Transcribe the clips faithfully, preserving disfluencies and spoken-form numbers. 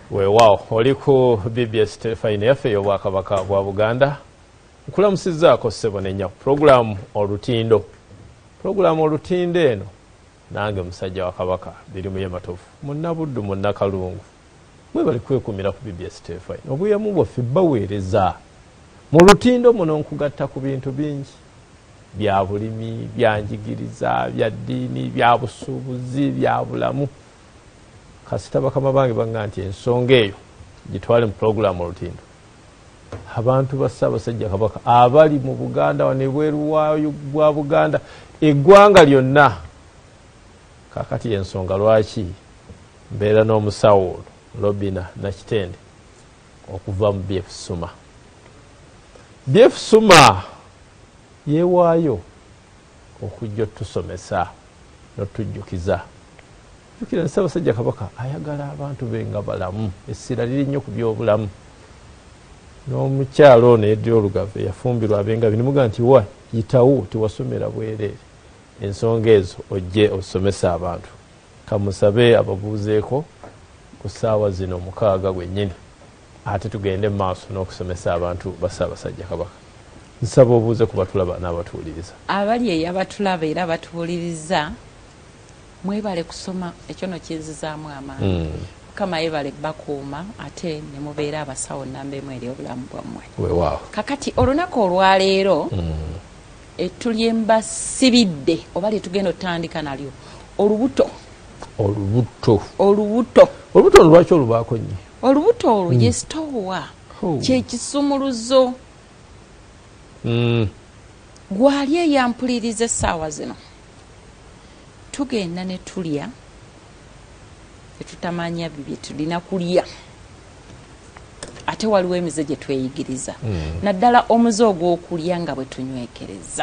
Weewaawo oli ku B B S Terefayina yaffe y'Obwakabaka bwa Buganda. Nkulamusizzaako ssebo n'ennya programu olutindo. Programu olutindo eno nange musajja wa Kabaka birimu y'ematofu. Munnabuddu munnakalungu. Mwebale kwekumira ku B B S Terefayina. Obuyemu bwaffe baweereza. Mu lutindo muno nkugatta ku bintu bingi. Bya bulimi, bya njigiriza, bya ddiini, bya busuubuzi, bya bulamu. Kasita bakama bange banga nti ensonga eyo gitwale mu programu olutindo. Abantu ba Ssaabasajja Kabaka abali mu Buganda wanebweru wa Buganda eggwanga lyonna kakati ensonga lwaki mbeera n'omusawo Robina Nakitende okuva mu B F Suma. B F Suma yeewaayo okujja otusomesa n'otujjukiza. Jukira Ssaabasajja Kabaka ayagala abantu be nga balamu, essira liri nnyo ku by'obulamu. N'omukyalo ono yeddira olugave yafumbirwa abenga binimuga nti wa yitawo tewasomera bwereere. Ensonga ezo ojje osomesa abantu. Kamusabe ababuuzeeko ku ssaawa zino mukaaga gwennyini. Ate tugende maaso n'okusomesa abantu ba Ssaabasajja Kabaka. Nsaba obuuze ku batulaba n'abatuwuliriza. Abali eyabatulaba era batuwuliriza mwebale kusoma ekyo no kinzizaamu amaanyi. Kama yebale bakuuma ate ne mubeera abasawo nnamba emu eri obulamu bwammwe. Weewaawo. Kakati olunaku olwaleero etulyemba sibidde oba lyetugenda otandika nalyo olubuto. Olubuto. Olubuto. Olubuto lwaki olubaako nnyo? Olubuto olwo ye sitoowa kyekisumuluzo. Gwali eyampuliriza essaawa zino tugenda ne tulya tetutamanya bibye tulina kulya ate waliwo emize gye tweyigiriza naddala omuze ogw'okulya nga bwe tunywekereza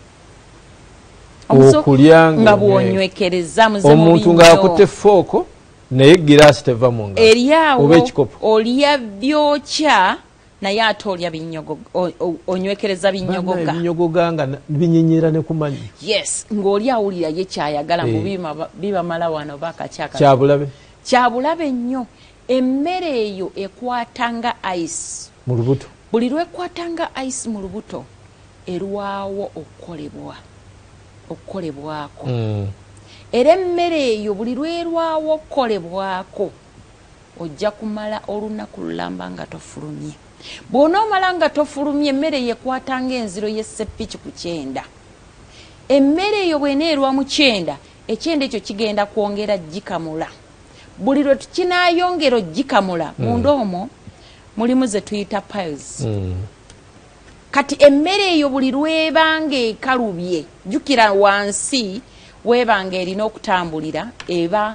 okulya nga bw'onywekereza muze mubi omuntu ng'akutte fooko naye giraasi teva mu ngalo eryawo olya byokya naye ate olya binyogo onywekereza binyogoga binyogoga nga binyenyera ne kumanyi. Yes, ng'oli awulira ye kyayagala mu bibamala wano bakakyaka kyabulabe kyabulabe nnyo. Emmere eyo ekwatanga ice mu lubuto, buli lwekwatanga ice mu lubuto erwawo okukolebwa okukolebwako era emmere eyo buli lwerwawo okukolebwako ojja kumala olunaku lulamba nga tofulumye. Bw'onoomala nga tofulumye emmere yekwatanga enziro y'essepiki ku kyenda. Emmere eyo bw'eneerwa mu kyenda, ekyenda ekyo kigenda kwongera gikamula. Buli lwe tukinaayongera gikamula munda omwo mulimu ze tuyita piles. Kati emmere eyo buli lwebanga ekalubye jjukira wansi weebanga erina okutambulira eba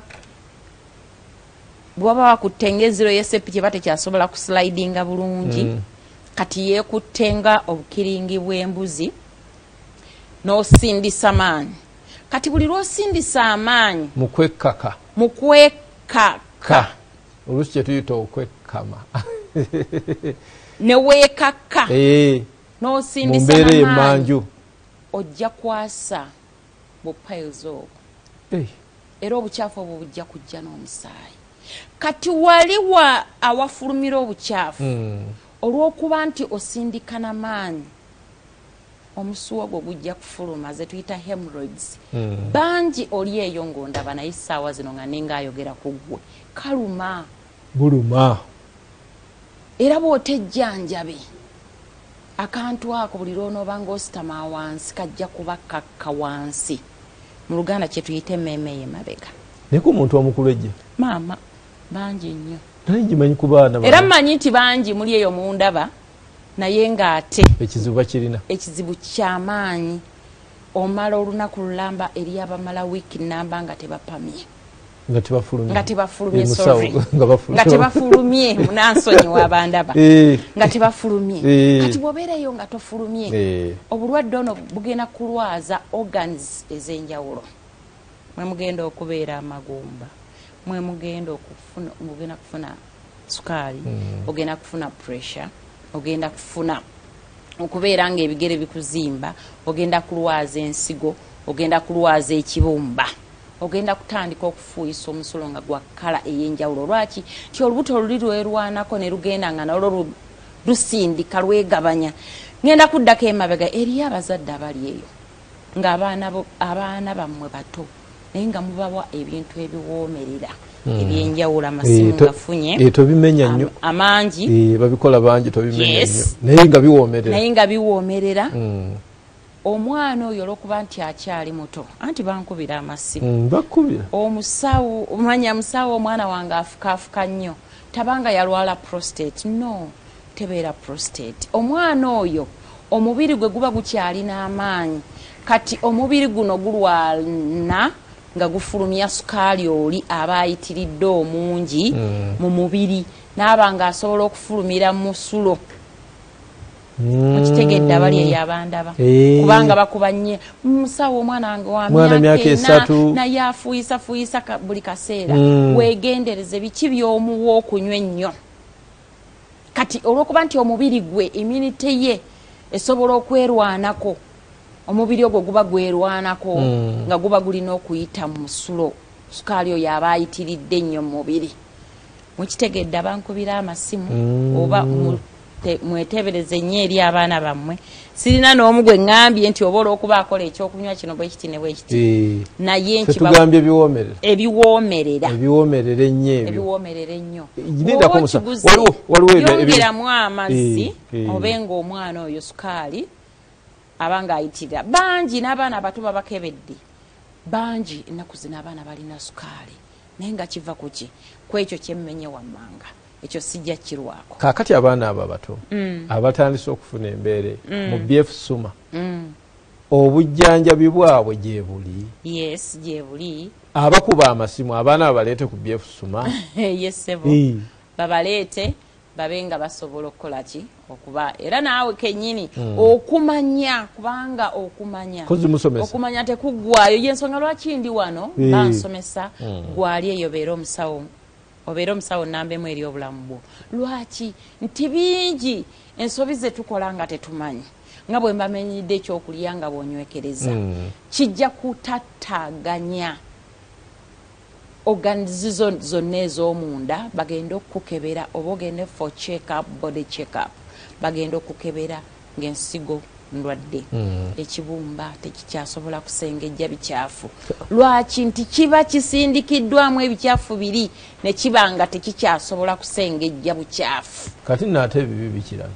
bwaba bakuttenga enziro y'essepiki eba tekyasobola kuslidinga bulungi. Mm. Kati yeekuttenga obukiringi bw'embuzi n'osindisa maanyi. Kati buli lw'osindisa amaanyi mu kwekkaka mu kwekkaka oluusi kye tuyita okwekkama ne weekakka n'osindisa amaanyi ojja kwasa bu piles obwo era obukyafu obwo bujja kujja n'omusaayi. Kati waliwa awafulumira obukyafu olw'okuba nti osindika n'amaanyi omusuwa gwo gujja kufuluma ze tuyita hemorrhoids. Bangi oli eyo ng'ondaba naye essaawa zino nga nengaayogera ku ggwe kaluma buluma era bw'otejjanjabe akantu ako buli lw'onooba ng'ositama wansi kajja kuba kakka wansi. Mu Luganda kye tuyita emmeeme y'emabega. Naye ku muntu omukulu ejja maama bangi nnyo naye ngimanyi ku baana era mmanyi nti bangi muli eyo mu ndaba naye ng'ate ekizibu bakirina ekizibu ky'amaanyi. Omala olunaku lulamba eri abamala wiiki nnamba nga tebapamye nga tebafulumye nga tebafulumye sorry nga tebafulumye munansonyiwa abandaba nga tebafulumye. Kati bw'obeerayo nga tofulumye obulwadde ono bugenda kulwaza organs ez'enjawulo. Mwe mugenda okubeera amagumba, mwe mugenda okufuna mugenda kufuna sukaali, ogenda kufuna pressure, ogenda kufuna okubeera nga ebigere bikuzimba, ogenda kulwaza ensigo, ogenda kulwaza ekibumba. ogenda kutandika okufuuyisa omusulo nga gwa kkala ey'enjawulo. Lwaki? Ti olubuto luli lwerwanako ne lugenda nga nalwo lusindika lwegabanya. Ngenda kuddako emabega eriyo abazadde abali eyo ng'abaana bammwe bato naye nga mubawa ebintu ebiwoomerera ebyenjawulo amasimu gafunye tobimenya nnyo amangi babikola bangi tobimenya nnyo naye nga biwoomerera naye nga biwoomerera omwana oyo olw'okuba nti akyali muto anti bankubira amasimu bakubira omusawo omanya musawo omwana wange afukaafuka nnyo tabanga yalwala prostate no tebeera prostate omwana oyo omubiri gwe guba gukyalina amaanyi kati omubiri guno gulwana nga gufulumya sukaali oli aba ayitiridde omungi mu mubiri n'aba nga asobola okufulumira mu sulo mukitegedde abali eyo abandaba kubanga bakuba nnyo musawo omwana wange wa myaka esatu naye afuyisafuuyisa buli kaseera weegendereze biki by'omuwa okunywa ennyo kati olw'okuba nti omubiri gwe immunity ye esobola okwerwanako omubiri ogwo guba gwerwanako nga guba gulina okuyita mu sulo sukaali oyo aba ayitiridde nnyo mu mubiri mukitegedde abankubira amasimu oba mwetebereze nnyo eri abaana bammwe sirina n'omu gwe ŋŋambye nti oba olw'okuba akola ekyokunywa kino bwe kiti ne bwe kiti naye tugambye ebiwoomerera ebiwoomerera ebiwoomerera ennyo ebyo ebiwoomerera ennyo yongeramu amazzi obe ng'omwana oyo sukaali abanga ayitirira bangi n'abaana abato babakebedde bangi ennaku zino abaana balina sukaali naye nga kiva ku ki ku ekyo kyemmenye wammanga ekyo sijja kirwako kaakati abaana abo abato abatandise okufuna embeere mu B F Suma obujjanjabi bwabwe gye buli yes gye buli abakuba amasimu abaana babaleete ku B F Suma yesebo babaleete babe nga basobola okukola ki okuba era naawe kennyini okumanya kubanga okumanya okumanya tekuggwayo yensonga lwaki ndi wano bansomesa gwali eyo beera omusawo obeera omusawo nambemu eri obulamu bwo lwaki nti bingi ensobi ze tukola nga tetumanyi nga bwe mbamenyidde ekyokulya nga bwonywekereza kijja kutattaganya organizizo zonna ez'omunda bagenda okukebera oba ogende for check up body check up bagenda okukebera ng'ensigo ndwadde ekibumba tekikyasobola kusengejja bikyafu lwaki nti kiba kisindikiddwamu ebikyafu biri ne kiba nga tekikyasobola kusengejja bukyafu kati naate ebibi bikirala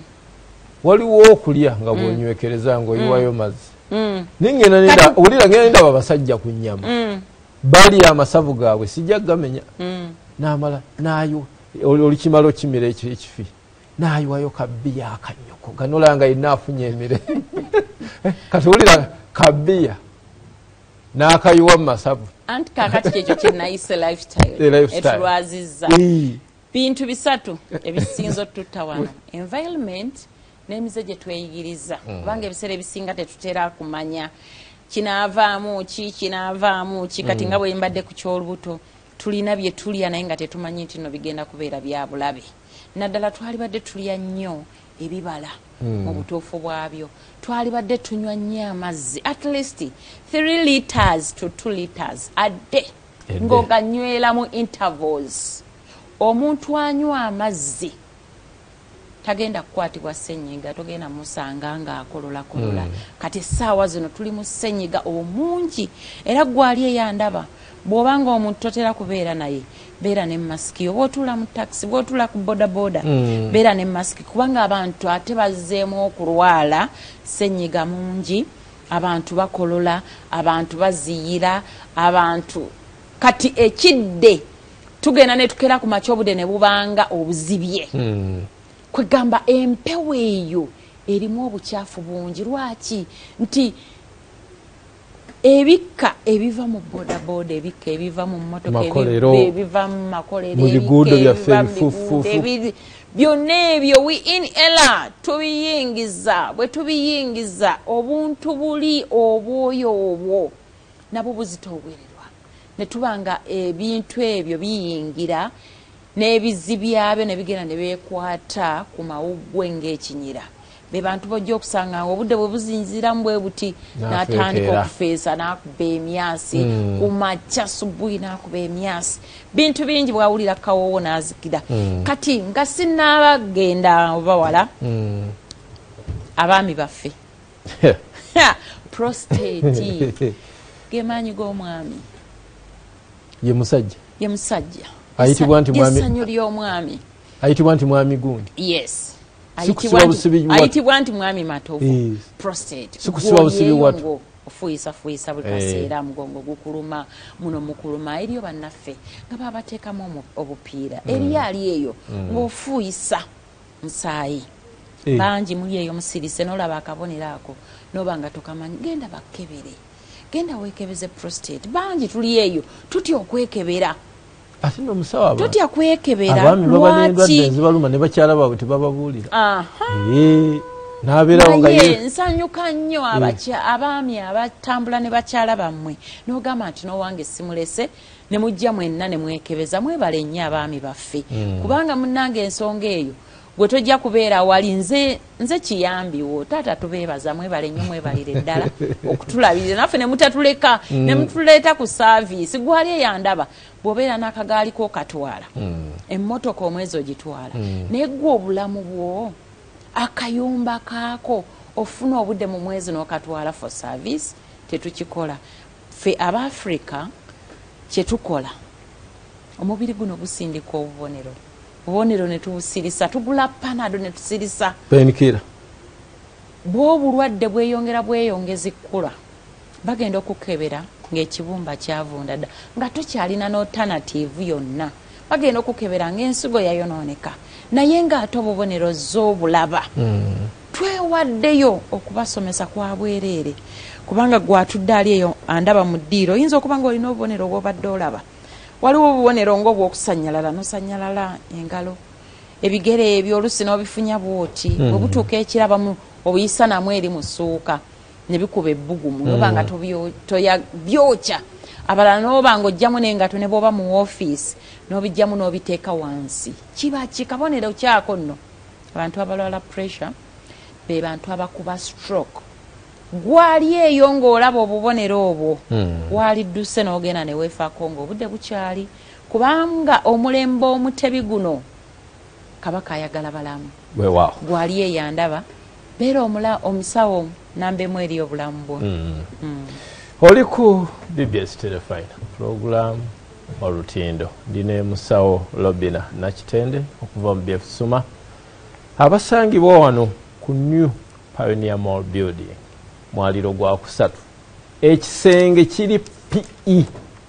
waliwo okulya nga bwonywekereza ng'oyiwayo mazzi ningenda owulira ngenda ndaba abasajja ku nnyama bali amasavu gaabwe sijja gamenya n'amala nayo olikimala okimira ekifi nayiwayo kabbiya akanyoko ganolanga yina afunye emire kati wulira kabbiya n'akayiwa mu masavu anti kakati kyekyo kyenayise lifestyle etulwazizza bintu bisatu ebisinza otutta wano environment n'emize gye tweyigiriza kubanga ebiseera ebisinga tetutera kumanya kinaavaamu ki kinaavaamu ki kati nga bwe mbadde ku kyolubuto tulina bye tulya naye nga tetumanyi nti no bigenda kubeera bya bulabe naddala twalibadde tulya nnyo ebibala mu butuufu bwabyo twalibadde tunywa nnyo amazzi at least three litres to two litres a day ng'oganywera mu intervals omuntu anywa amazzi tagenda kukwatibwa ssenyiga togenda musanga ng'akolola kolola kati essaawa zino tuli mu ssenyiga omungi era gwali eyandaba bw'obanga omuntu totera kubeera naye beera ne masiki oba otula mu taxi bw'otula ku bodaboda beera ne masiki kubanga abantu ate bazzeemu okulwala ssenyiga mungi abantu bakolola abantu baziyira abantu kati ekidde tugenda ne tukera ku makya obudde ne bubanga obuzibye kwegamba empewo eyo erimu obukyafu bungi lwaki nti ebikka ebiva mu bodaboda ebikka ebiva mu mmotoka ebiva mu makolero ebiguudo byaffe ebifuufuufu byonna ebyo we inhaler tubiyingiza bwe tubiyingiza obuntu buli obwoyo obwo nabwo buzitoowererwa ne tubanga ebintu ebyo biyingira n'ebizi byabyo ne bigenda ne beekwata ku mawuggwe ng'ekinyira be bantu bojja okusanga obudde bwe buzinziramu bwe buti n'atandika okufeesa n'akuba emyasi mm. kumakya subuhi n'akuba emyasi bintu bingi bwawulira kawoowo n'azikira mm. kati nga sinnaabagenda obawala mm. abaami baffe prostate gemaanyi g'omwami ye musajja ye musajja ayitibwa nti mwami essanyu ly'omwami ayitibwa nti mwami gundi yes ayitibwa nti mwami matovu prostate sikusiba busibi watu ofuyisa fuyisa buli kaseera mugongo gukuluma muno mukuluma eriyo bannaffe nga babateekamu obupiira eri ali eyo ng'ofuyisa musaayi bangi muli eyo musirise n'olaba akabonero ako noba nga tokamanyi genda bakkebere genda weekebeze prostate bangi tuli eyo tutya okwekebera ate n'omusawo tutya kwekebera abaami baba n'endwadde ezibaluma ne bakyala baabwe tebababuulira n'abeerawo nga ye nsanyuka nnyo abaami abatambula ne bakyala bammwe n'ogamba nti n'owange simulese ne mujja mwenna ne mwekebeza mwebale nnyo abaami baffe kubanga munnange ensonga eyo gwe tojja kubeera wali nze nze kiyambiwo taata tubeebaza mwebale nnyo mwebalire ddala okutulabirira naffe ne mutatuleka ne mutuleeta ku saaviisi gwali eyandaba bw'obeera n'akagaali k'okatwala emmotoka omwezi ogitwala naye gwe obulamu bwo akayumba kaako ofuna obudde mu mwezi n'okatwala for service tetukikola ffe Abafrika kyetukola omubiri guno gusindika obubonero obubonero ne tubusirisa tugula panado ne tusirisa penikira bw'obulwadde bweyongera bweyongezikula bagenda okukebera ng'ekibumba kyavunda dda nga tokyalina n'alternative yonna bagenda okukebera ng'ensigo yayonooneka naye ng'ate obubonero z'obulaba twewaddeyo okubasomesa kwa bwereere kubanga gwatudde ali eyo andaba mu ddiiro oyinza okuba ng'olina obubonero bw'obadde olaba waliwo obubonero ng'obw'okusanyalala n'osanyalala engalo ebigere ebyo olusi n'obifunya bwoti bwe butuuka ekirabamu obuyisa namwe eri mu ssuuka ne bikuba ebbugumu noba nga byokya abalala noba ng'ojjamu n'engato ne bw'oba mu woofiisi n'obijjamu n'obiteeka wansi kiba kikabonero kyako nno abantu abalwala pressure be bantu abakuba stroke gwali eyo ng'olaba obubonero obwo walidduse n'ogenda ne weefaako ng'obudde bukyali kubanga omulembe omutebi guno kabaka ayagala balamu gwali eyo andaba beera omusawo nambemu eri obulamu bwo oli ku B B S Terefayina program olutindo ndine musawo Lobina Nakitende okuva mu B F Suma abasangibwa wano ku New Pioneer Mall Building mwaliro gwa kusatu ekisenge kiri P E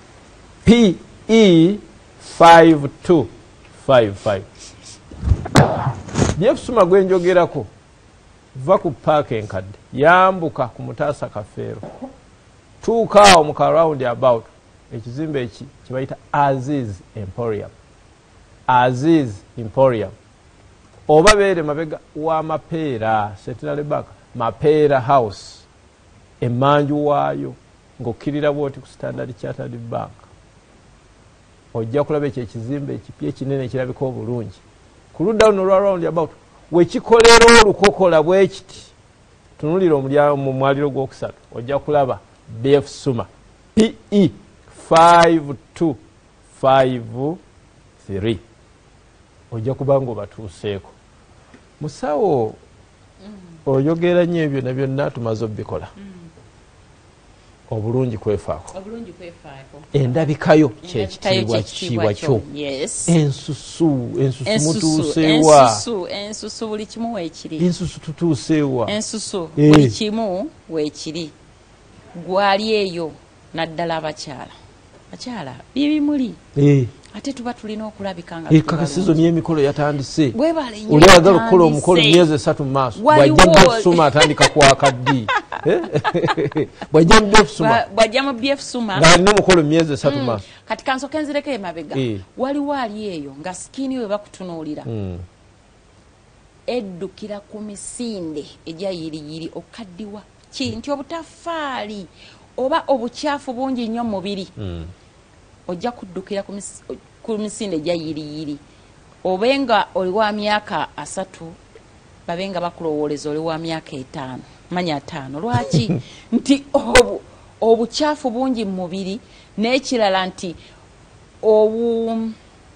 P E five two five five B F Suma gwenjogerako va ku park enkadde yambuka ku Mutaasa Kafeero tuuka awo mu round about ekizimbe eki kibayita Aziz Emporium Aziz Emporium oba beere mabega wa Mapeera Centenary Bank Mapeera House emanju waayo ng'okkirira bwoti ku Standard Chartered Bank ojja kulaba ekyo ekizimbe ekipya ekinene ekirabika obulungi ku ludda luno lwa round about wekikolera olukokola bwe kiti tunulira omulyango mu mwaliro gw'okusatu ojja kulaba B F Suma P E five two five three ojja kuba ng'obatuuseeko musawo oyogera nnyo ebyo na byonna tumaze obbikola obulungi kwefaako endabikayo kyekitiibwa kitiibwa kyo ensusu ensusu mutuuseewa ensusu buli kimu weekiri ensusu tutuuseewa ensusu buli kimu weekiri gwali eyo naddala abakyala bakyala bibimuli ate tuba tulina okulabika nga kaka sizoni y'emikolo yatandise oli ayagala okukola omukolo myezi esatu mu maaso bw'ajja mu B F Suma atandika kwaka ddi bw'ajja mu B F Suma bw'ajja mu B F Suma ng'alina omukolo myezi esatu mu maaso kati kansooka enzireko emabega waliwo ali eyo nga sikiini we bakutunuulira eddukira ku misinde egya yiriyiri okaddiwa ki nti obutafaali oba obukyafu bungi nnyo mu mubiri ojja kuddukira ku misinde egya yiriyiri obenga oli wa myaka asatu babenga bakulowooleza oli wa myaka etaano manya ataano lwaki nti obu obucaafu bungi mu mubiri n'ekirala nti obu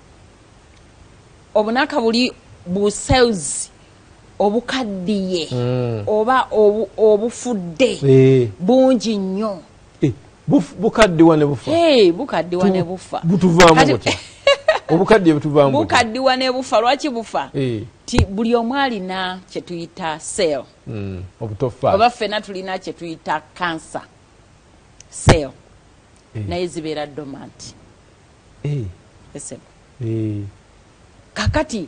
obunaka buli bu cells obukaddiye mm. oba obu, obufudde hey. bungi nnyo hey. bukaddiwa ne bufa hey, bukaddiwa ne bufa butuvaamu gutya obukaddiye butuvaamu bukaddiwa ne bufa lwaki bufa hey. ti buli omu alina kye tuyita cell mm. obutofa oba ffenna tulina kye tuyita cancer cell hey. naye zibeera dormant hey. esebo hey. kakati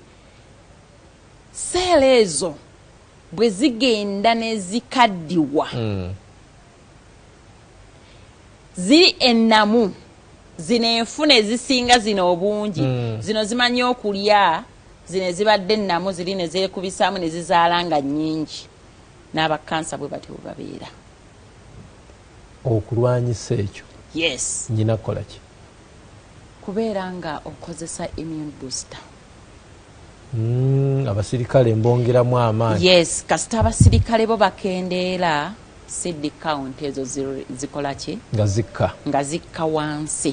sele ezo bwe zigenda ne zikaddiwa mm. ziri ennamu zino enfuna ezisinga zino obungi mm. zino zimanyi okulya zino zibadde ennamu ziri ne zeekubisaamu ne zizaala nga nnyingi n'abakansa bwe batyo bwe babeera okulwanyisa ekyo yes nyina kukola ki kubeera nga okozesa immune booster Mm, abasirikale mbongeramu amaanyi yes kasita abasirikale bo bakendeera seed count ezo zikola ki nga zikka nga zikka wansi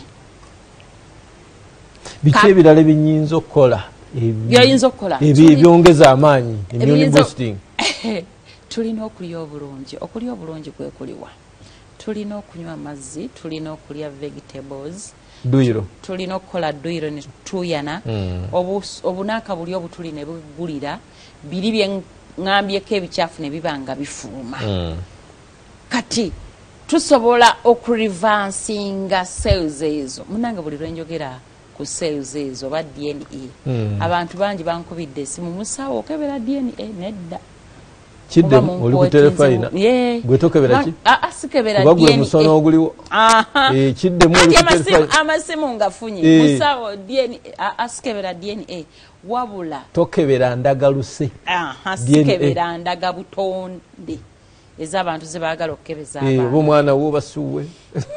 biki ebirala ebinyinza okukola byayinza okukola ebyongeza amaanyi immune boosting tulina okulya obulungi okulya obulungi kwe kuliwa tulina okunywa amazzi tulina okulya vegetables duiro tulina okukola duiro ne tuyana mm. obunaaka buli obutuli ne bugulira biri bye ngambyeko ebicaafu ne bibanga bifuluma mm. kati tusobola okurivansinga cells ezo munange buli lwenjogera ku cells ezo ba D N A mm. abantu bangi bankubidde esimu musawo okebera D N A nedda kidde oli ku Terefayina gwe tokebera ki asikebera D N A bagwe musono oguliwo eh kidde mu oli ku Terefayina amasimu ngafunye musawo D N A asikebera D N A wabula tokebera ndagaluse aha sikebera ndaga butonde ez'abantu zebaagala okukebeza abantu eh bo mwana wo basuwe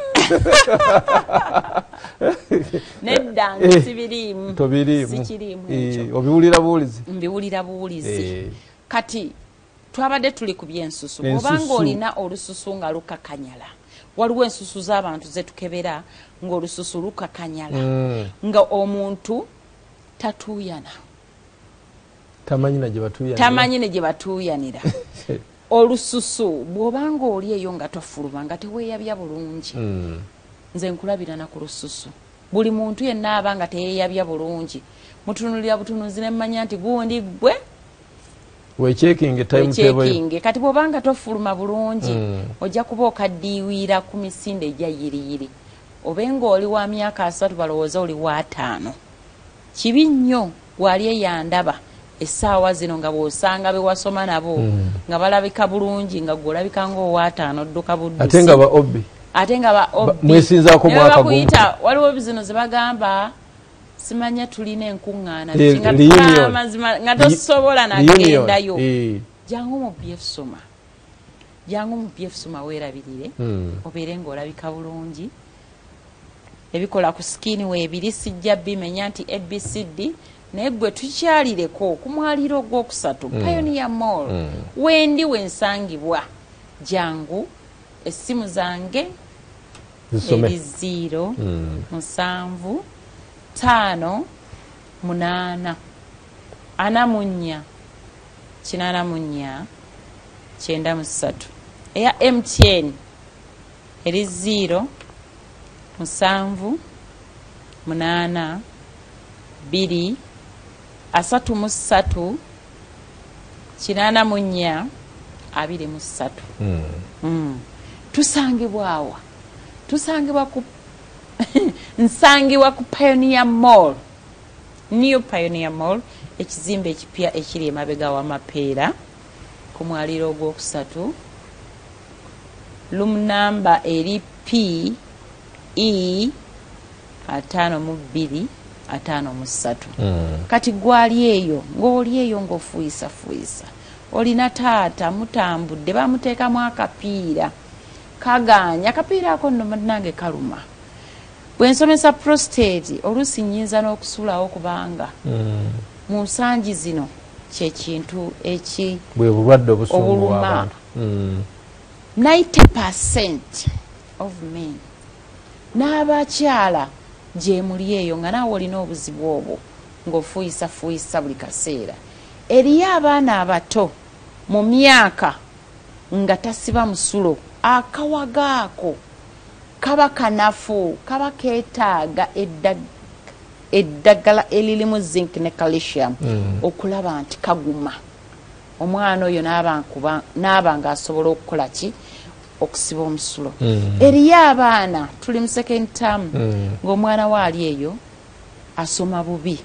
nedda ngisibirimu tobirimu sikirimu ekyo obiwulira buwulizi mbiwulira buwulizi kati twabadde tuli ku byensusu obanga olina olususu nga lukakanyala waliwo ensusu z'abantu zetukebera ng'olususu lukakanyala mm. nga omuntu tatuuyana tamanyi na gye batuuyanira tamanyi ne gye batuuyanira olususu bw'obanga oli eyo nga tofuluma nga teweeyabya bulungi mm. nze nkulabirana ku lususu buli muntu yenna aba nga teyeeyabya bulungi mutunulira butunuzi ne mmanya nti gundi gwe we checking time table kati bw'obanga tofuluma bulungi mm. ojja kuba okaddiwiira ku misinde egya yiriyiri obenga oli wa myaka asatu balowooza oli wa ataano kibi nnyo gwali eyandaba essaawa zino nga bw'osanga be wasoma nabo mm. nga balabika bulungi nga gw'olabika ng'owa ataano odduka buddusi ate nga ba obbi ate nga ba obbi mwesinzaako mwaka gumu waliwo bizino ze bagamba simanya tulina enkuŋŋaana nga tosobola nagendayo jangu mu B F Suma jangu mu B F Suma weerabirire obeere ng'olabika bulungi ebikola ku sikini weebiri sijja bimenya nti A B C D naye gwe tukyalireko ku mwaliro ogwokusatu Pioneer Mall wendi wensangibwa jangu essimu zange eri ziro musanvu tano munana ana munya kinana munya kyenda musatu eya M T N eri ziro musanvu munana biri asatu musatu kinana munya abiri musatu mm. mm. tusangibwawa tusangibwa ku nsangibwa ku Pioneer Mall New Pioneer Mall ekizimbe ekipya ekiri emabega w'amapeera ku mwaliro ogwokusatu room number eri P E atano mu bbiri atano mu ssatu mm. kati gwali eyo ng'oli eyo ng'ofuuyisa fuuyisa olina taata mutambudde bamuteekamu akapiira kaganya akapiira ako nno nange kaluma bwe nsomesa prostate oluusi nnyinza n'okusulawo kubanga mm. mu nsangi zino kyekintu eki bwe bulwadde obusumbuwa abantu. ninety percent of men n'abakyala gye muli eyo nga naawe olina obuzibu obwo ng'ofuuyisa fuuyisa buli kaseera. Eriyo abaana abato mu myaka nga tasiba musulo, akawaga ako kaba kanafu, kaba keetaaga eddagala eririmu zinc ne calcium okulaba nti kaguma. Omwana oyo n'aba ng'asobola okukola ki? Okusiba omusulo. Eriyo abaana tuli mu second term ng'omwana waali eyo asoma bubi,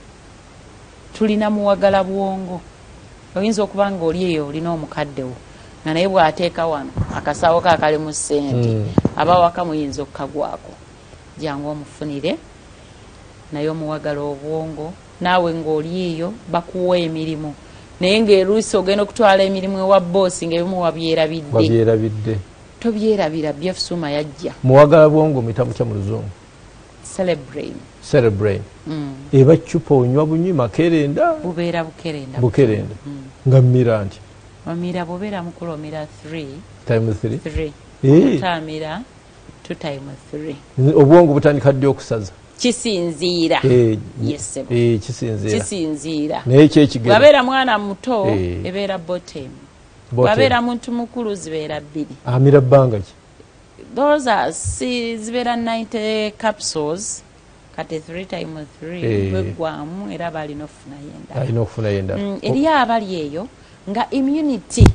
tulina muwagala bwongo. Oyinza okuba nga oli eyo olina omukaddewo nga naye bw'ateeka wano akasawo ke akalimu ssente abawaka muyinza okukagwako. Jangu omufunire naye omuwagala obwongo, naawe ng'oli eyo bakuwa emirimu naye ng'eruusi ogenda okutwala emirimu ewa boosi ng'ebimu wabyerabidde. Tobyerabira. B F Suma yajja. Muwagala bwongo muyita mutya mu Luzungu? Cerebrain. Cerebrain. Eba cupa onywa bunywi makerenda? Bubeera bukerenda. Bukerenda. Nga mmira nti? Omira bubeera mukulu omira three. Time three? Three. Otamira two time three. Obwongo butandika ddi okusaza? Kisinziira. Yes. Eh, kisinziira. Kisinziira. Naye kyekigero. Wabeera mwana muto ebeera bottom. Wabeera muntu mukulu zibeera bbiri. Amira bbanga ki? Those are si zibeera ninety capsules. Kati three time three gwegwamu era balina okufuna yenda. Alina okufuna yenda. Eriyo abali eyo nga immunity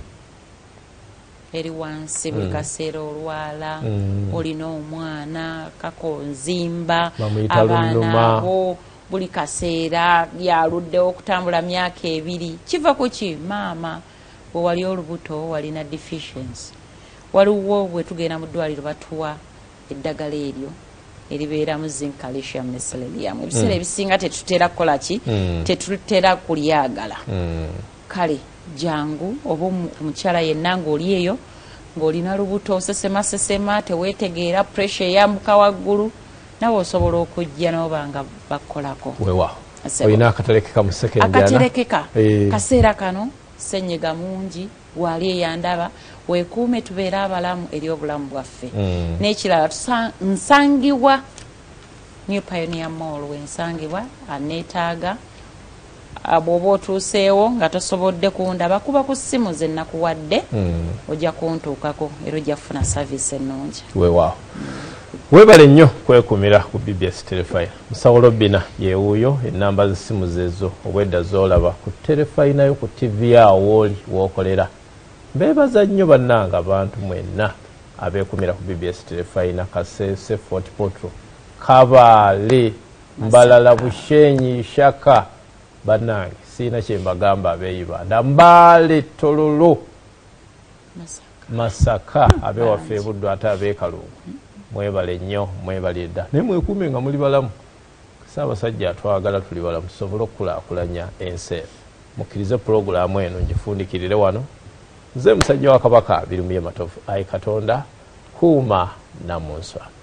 eri wansi buli kaseera olwala, olina omwana kakonzimba, abaana abo buli kaseera yaluddewo okutambula myaka ebiri. Kiva ku ki? Maama bwe wali olubuto walina deficiency. Waliwo bwe tugenda mu ddwaliro batuwa eddagala eryo eribeeramu zinc, calcium ne selenium. Ebiseera ebisinga tetutera kukola ki? Tetutera kulyagala. Kale jangu oba omukyala yenna ng'oli eyo ng'olina lubuto osesema sesema teweetegeera pressure eyambuka waggulu, nawe osobola okujja n'oba nga bakolako. Weewaawo olina akaterekeka mu sekendyana. Akaterekeka kaseera kano ssenyiga mungi gwali eyandaba, weekuume tubeere abalamu eri obulamu bwaffe. N'ekirala nsangibwa New Pioneer Mall wensangibwa aneetaaga bw'oba otuuseewo nga tosobodde kundaba kuba ku ssimu ze nnakuwadde ojja kuntuukako era ojja kufuna service ennungi. Weewaawo. Weebale nnyo kwekumira ku B B S Terefayina. Musawo Robina yeewuuyo, ennamba z'essimu zezo obwedda zoolaba ku Terefayina yo ku T V awo oli w'okolera. Mbeebaza nnyo bannanga abantu mwenna abeekumira ku B B S Terefayina, Kasese, Fort Portal, Kabaale, Mbalala, Bushenyi, Shaka. Bannange siina kye mbagamba abeeyibanda, Mbaale, Tololo, Masaka, abewaffe e Buddu ate abeekalungu. Mwebale nnyo, mwebale dda. Naye mwekuume nga muli balamu. Ssaabasajja atwagala tuli balamu tusobole okukulaakulanya ensi eno. Mukkirize pulogulaamu eno ngifundikirire wano. Nze musajja wa Kabaka Birumye Matovu. Ayi Katonda kuuma Namunswa.